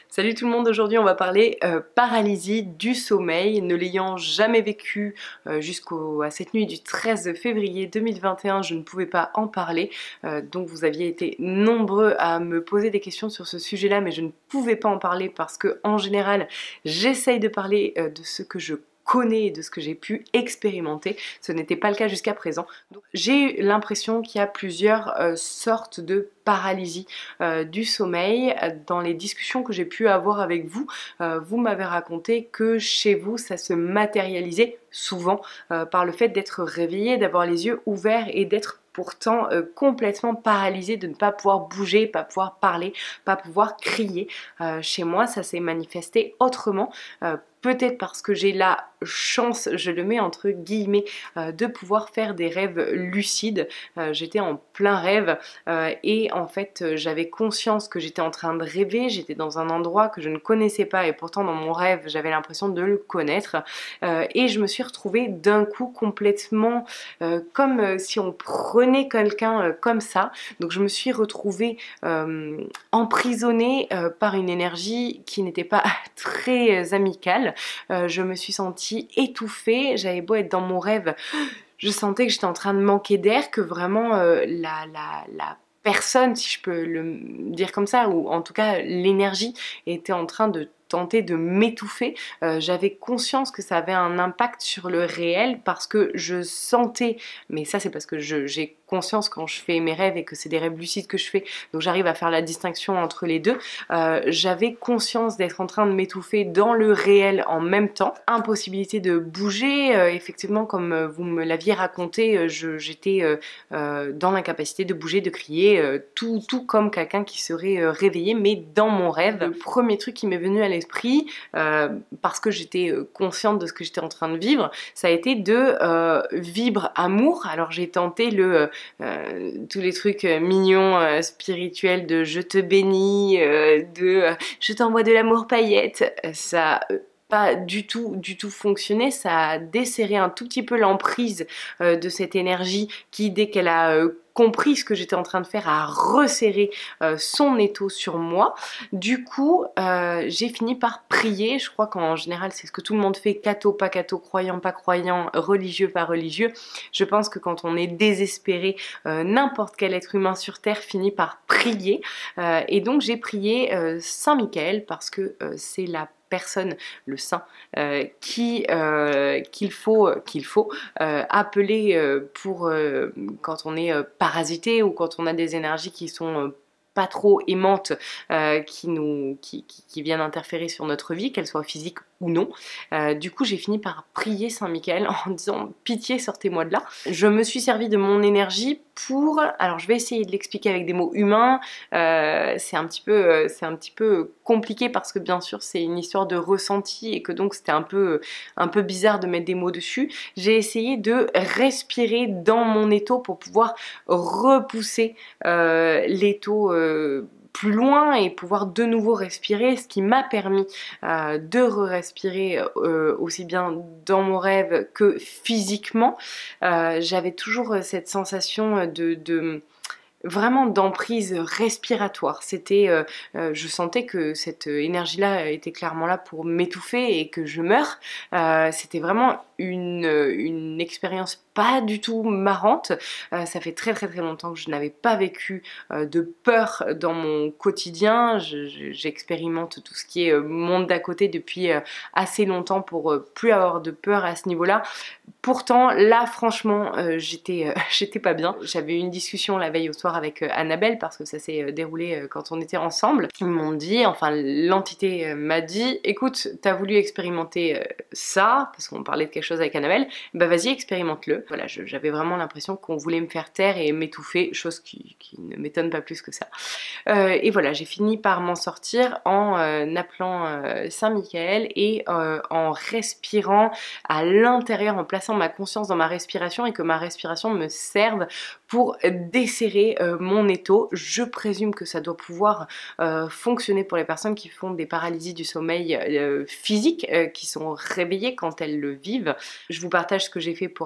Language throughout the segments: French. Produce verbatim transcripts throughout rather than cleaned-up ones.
Salut tout le monde, aujourd'hui on va parler euh, paralysie du sommeil. Ne l'ayant jamais vécu euh, jusqu'à cette nuit du treize février deux mille vingt et un, je ne pouvais pas en parler. Euh, donc vous aviez été nombreux à me poser des questions sur ce sujet-là, mais je ne pouvais pas en parler parce que en général, j'essaye de parler euh, de ce que je connais et de ce que j'ai pu expérimenter. Ce n'était pas le cas jusqu'à présent. J'ai l'impression qu'il y a plusieurs euh, sortes de paralysie euh, du sommeil. Dans les discussions que j'ai pu avoir avec vous, euh, vous m'avez raconté que chez vous ça se matérialisait souvent euh, par le fait d'être réveillé, d'avoir les yeux ouverts et d'être pourtant euh, complètement paralysé, de ne pas pouvoir bouger, pas pouvoir parler, pas pouvoir crier. Euh, chez moi ça s'est manifesté autrement. Euh, Peut-être parce que j'ai la chance, je le mets entre guillemets, euh, de pouvoir faire des rêves lucides. Euh, j'étais en plein rêve euh, et en fait euh, j'avais conscience que j'étais en train de rêver, j'étais dans un endroit que je ne connaissais pas et pourtant dans mon rêve j'avais l'impression de le connaître euh, et je me suis retrouvée d'un coup complètement euh, comme euh, si on prenait quelqu'un euh, comme ça. Donc je me suis retrouvée euh, emprisonnée euh, par une énergie qui n'était pas très euh, amicale. Euh, je me suis sentie étouffée, j'avais beau être dans mon rêve, je sentais que j'étais en train de manquer d'air, que vraiment euh, la, la, la personne, si je peux le dire comme ça, ou en tout cas l'énergie était en train de tenter de m'étouffer. Euh, j'avais conscience que ça avait un impact sur le réel parce que je sentais, mais ça c'est parce que j'ai conscience quand je fais mes rêves et que c'est des rêves lucides que je fais, donc j'arrive à faire la distinction entre les deux. Euh, j'avais conscience d'être en train de m'étouffer dans le réel en même temps. Impossibilité de bouger, euh, effectivement comme vous me l'aviez raconté, j'étais euh, euh, dans l'incapacité de bouger, de crier, euh, tout, tout comme quelqu'un qui serait euh, réveillé, mais dans mon rêve. Le premier truc qui m'est venu à l'esprit, euh, parce que j'étais consciente de ce que j'étais en train de vivre, ça a été de euh, vibre amour. Alors j'ai tenté le euh, tous les trucs mignons, euh, spirituels, de je te bénis, euh, de euh, je t'envoie de l'amour paillettes. Ça euh, pas du tout, du tout fonctionné. Ça a desserré un tout petit peu l'emprise euh, de cette énergie qui, dès qu'elle a euh, compris ce que j'étais en train de faire, a resserré euh, son étau sur moi. Du coup, euh, j'ai fini par prier. Je crois qu'en général, c'est ce que tout le monde fait, catho, pas catho, croyant, pas croyant, religieux, pas religieux. Je pense que quand on est désespéré, euh, n'importe quel être humain sur Terre finit par prier. Euh, et donc, j'ai prié euh, Saint Michael parce que euh, c'est la personne, le saint, euh, qui euh, qu'il faut qu'il faut euh, appeler euh, pour euh, quand on est euh, parasité ou quand on a des énergies qui sont euh, pas trop aimantes, euh, qui nous qui, qui, qui viennent interférer sur notre vie, qu'elle soit physique ou non. Euh, du coup j'ai fini par prier Saint Michael en disant pitié, sortez-moi de là. Je me suis servi de mon énergie pour, alors je vais essayer de l'expliquer avec des mots humains, euh, c'est un petit peu euh, c'est un petit peu compliqué parce que bien sûr c'est une histoire de ressenti et que donc c'était un peu un peu bizarre de mettre des mots dessus. J'ai essayé de respirer dans mon étau pour pouvoir repousser euh, l'étau euh, plus loin et pouvoir de nouveau respirer, ce qui m'a permis euh, de re-respirer euh, aussi bien dans mon rêve que physiquement. Euh, j'avais toujours cette sensation de, de vraiment d'emprise respiratoire. C'était, euh, euh, je sentais que cette énergie-là était clairement là pour m'étouffer et que je meure. Euh, c'était vraiment une, une expérience pas du tout marrante. Euh, ça fait très très très longtemps que je n'avais pas vécu euh, de peur dans mon quotidien. J'expérimente tout ce qui est euh, monde d'à côté depuis euh, assez longtemps pour euh, plus avoir de peur à ce niveau-là. Pourtant, là, franchement, euh, j'étais euh, j'étais pas bien. J'avais eu une discussion la veille au soir avec euh, Annabelle parce que ça s'est euh, déroulé euh, quand on était ensemble. Ils m'ont dit, enfin l'entité euh, m'a dit, écoute, t'as voulu expérimenter euh, ça, parce qu'on parlait de quelque chose avec Annabelle, bah vas-y, expérimente-le. Voilà, j'avais vraiment l'impression qu'on voulait me faire taire et m'étouffer, chose qui, qui ne m'étonne pas plus que ça. Euh, et voilà, j'ai fini par m'en sortir en euh, appelant euh, Saint Michael et euh, en respirant à l'intérieur, en plaçant ma conscience dans ma respiration et que ma respiration me serve pour desserrer euh, mon étau. Je présume que ça doit pouvoir euh, fonctionner pour les personnes qui font des paralysies du sommeil euh, physiques, euh, qui sont réveillées quand elles le vivent. Je vous partage ce que j'ai fait pour avoir mis un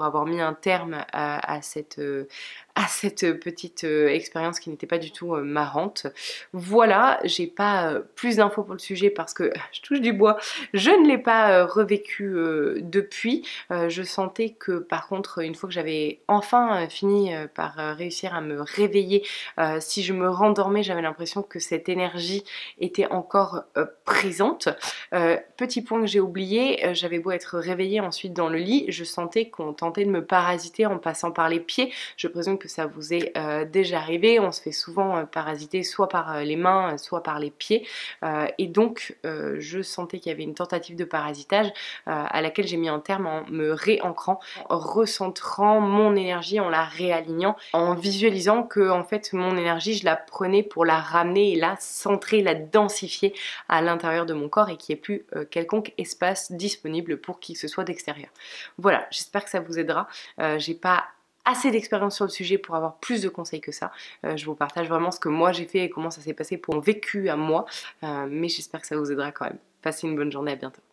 un terme à, à cette... Euh, à cette petite euh, expérience qui n'était pas du tout euh, marrante. Voilà, j'ai pas euh, plus d'infos pour le sujet parce que je touche du bois, je ne l'ai pas euh, revécu euh, depuis. Euh, je sentais que par contre, une fois que j'avais enfin euh, fini euh, par euh, réussir à me réveiller, euh, si je me rendormais, j'avais l'impression que cette énergie était encore euh, présente. Euh, petit point que j'ai oublié, euh, j'avais beau être réveillée ensuite dans le lit, je sentais qu'on tentait de me parasiter en passant par les pieds. Je présume que ça vous est euh, déjà arrivé, on se fait souvent euh, parasiter soit par euh, les mains, soit par les pieds, euh, et donc euh, je sentais qu'il y avait une tentative de parasitage euh, à laquelle j'ai mis un terme en me réancrant, en recentrant mon énergie, en la réalignant, en visualisant que en fait mon énergie je la prenais pour la ramener et la centrer, la densifier à l'intérieur de mon corps et qu'il n'y ait plus euh, quelconque espace disponible pour qui que ce soit d'extérieur. Voilà, j'espère que ça vous aidera. Euh, j'ai pas assez d'expérience sur le sujet pour avoir plus de conseils que ça. Euh, je vous partage vraiment ce que moi j'ai fait et comment ça s'est passé pour mon vécu à moi, euh, mais j'espère que ça vous aidera quand même. Passez une bonne journée, à bientôt.